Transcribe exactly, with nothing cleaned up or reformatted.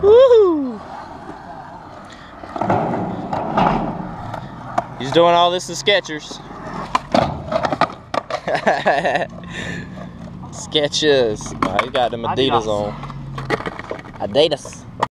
Woohoo! He's doing all this in Skechers. Skechers. Oh, he got them Adidas, Adidas on. Adidas.